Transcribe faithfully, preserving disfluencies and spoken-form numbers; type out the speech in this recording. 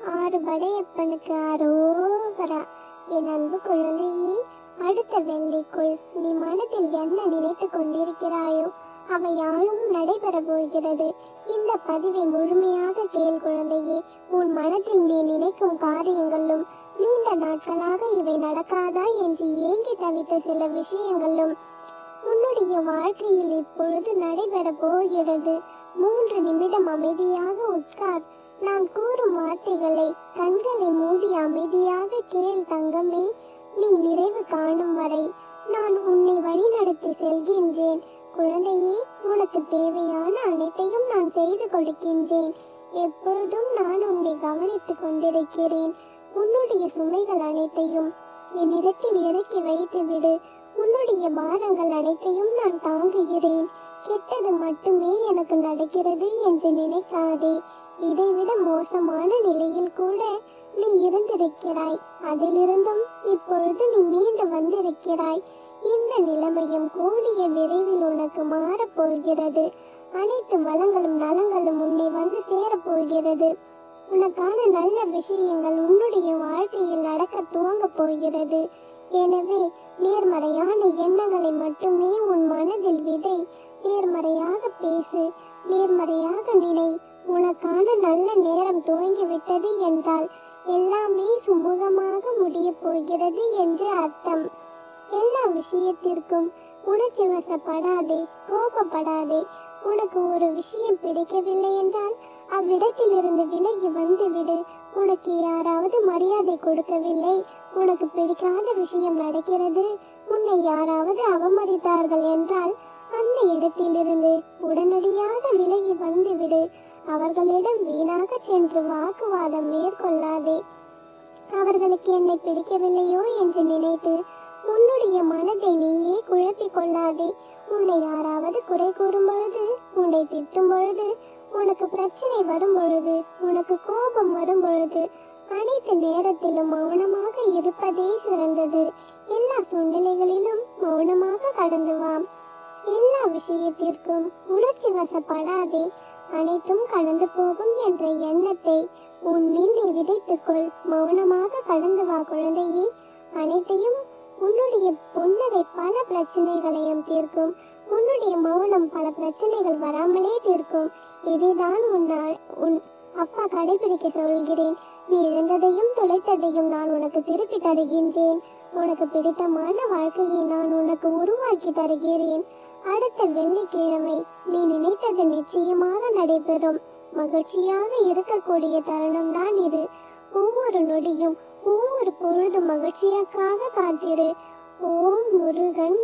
ஆறு படையப்பனுக்கு அரோகரா. என் அன்பு குழந்தையே, அடுத்த வெள்ளிக்குள் நீ மனதில் என்ன நினைத்து கொண்டிருக்கிறாயோ அவை யாவும் நடைபெற போகிறது. இந்த பதிவை முழுமையாக கேள் குழந்தையே. உன் மனதில் நீ நினைக்கும் காரியங்களும் நீண்ட நாட்களாக இவை நடக்காதா என்று ஏங்கி தவித்த சில விஷயங்களும் உன்னுடைய வாழ்க்கையில் இப்பொழுது நடைபெற போகிறது. மூன்று நிமிடம் அமைதியாக உட்கார். நான் கூறும் வார்த்தைகளை கண்களை மூடி அமைதியாக கேள் தங்கமே. நீ நிறைவு காணும் வரை நான் உன்னை வழிநடத்தி செல்கின்றேன். குழந்தையே, உனக்கு தேவையான அனைத்தையும் நான் செய்து கொடுக்கின்றேன். எப்பொழுதும் நான் உன்னை கவனித்துக் கொண்டிருக்கிறேன். உன்னுடைய சுமைகள் அனைத்தையும் என்னிடத்தில் இறக்கி வைத்து விடு. உன்னுடைய பாரங்கள் அனைத்தையும் நான் தாங்குகிறேன். கெட்டது மட்டுமே எனக்கு நடக்கிறது என்று நினைக்காதே. இதைவிட மோசமான நிலையில் கூட நீ இருந்திருக்கிறாய். அதிலிருந்தும் இப்பொழுது நீ மீண்டு வந்திருக்கிறாய். இந்த நிலைமையும் கூடிய விரைவில் உனக்கு மாறப்போகிறது. அனைத்து வளங்களும் நலங்களும் உன்னை வந்து சேரப்போகிறது. உனக்கான நல்ல விஷயங்கள் உன்னுடைய வாழ்க்கையில் நடக்க துவங்க போகிறது. எனவே நேர்மறையான எண்ணங்களை மட்டுமே உன் மனதில் விதை. நேர்மறையாக பேசு, நேர்மறையாக நினை. உனக்கான நல்ல நேரம் துவங்கிவிட்டது என்றால் எல்லாமே சுமூகமாக முடிய போகிறது என்று அர்த்தம். எல்லா விஷயத்திற்கும் உணர்ச்சி வசப்படாதே, கோபப்படாதே. உனக்கு ஒரு விஷயம் பிடிக்கவில்லை என்றால் அவ்விடத்தில் இருந்து விலகி வந்து விடு. உனக்கு யாராவது மரியாதை கொடுக்கவில்லை, உனக்கு பிடிக்காத விஷயம் நடக்கிறது, உன்னை யாராவது அவமதித்தார்கள் என்றால் அந்த இடத்திலிருந்து உடனடியாக விலகி வந்து விடு. அவர்களிடம் வீணாக சென்று வாக்குவாதம் மேற்கொள்ளாதே. அவர்களுக்கு என்னை பிடிக்கவில்லையோ என்று நினைத்து உன்னுடைய மனதை நீயே குழப்பிக் கொள்ளாதே. உன்னை யாராவது குறை கூறும் பொழுது, உன்னை திட்டும் பொழுது, உனக்கு பிரச்சனை வரும் பொழுது, உனக்கு கோபம் வரும் பொழுது, அனைத்து நேரத்திலும் மௌனமாக இருப்பதே சிறந்தது. எல்லா சூழ்நிலைகளிலும் மௌனமாக கடந்து வா. எல்லா விஷயத்திற்கும் உணர்ச்சி வசப்படாதே. அனைத்தும் கடந்து போகும் என்ற எண்ணத்தை உன்னில் நீ விதைத்துக்கொள். மௌனமாக கடந்து வா குழந்தையே. அனைத்தையும் உன்னுடைய புன்னகை பல பிரச்சனைகளையும் தீர்க்கும். உன்னுடைய மௌனம் பல பிரச்சனைகள் வராமலே தீர்க்கும். இதைதான் உன்னால் உன் அப்பா கடைபிடிக்க சொல்கிறேன். நீ இழந்ததையும் தொலைத்ததையும் நான் உனக்கு திருப்பி தருகின்றேன். உனக்கு பிடித்தமான வாழ்க்கையை நான் உனக்கு உருவாக்கி தருகிறேன். அடுத்த வெள்ளிக்கிழமை நீ நினைத்தது நிச்சயமாக நடைபெறும். மகிழ்ச்சியாக இருக்கக்கூடிய தருணம் தான் இது. ஒவ்வொரு நொடியும் ஒவ்வொரு பொழுதும் மகிழ்ச்சியாக காத்திரு. ஓம் முருகன்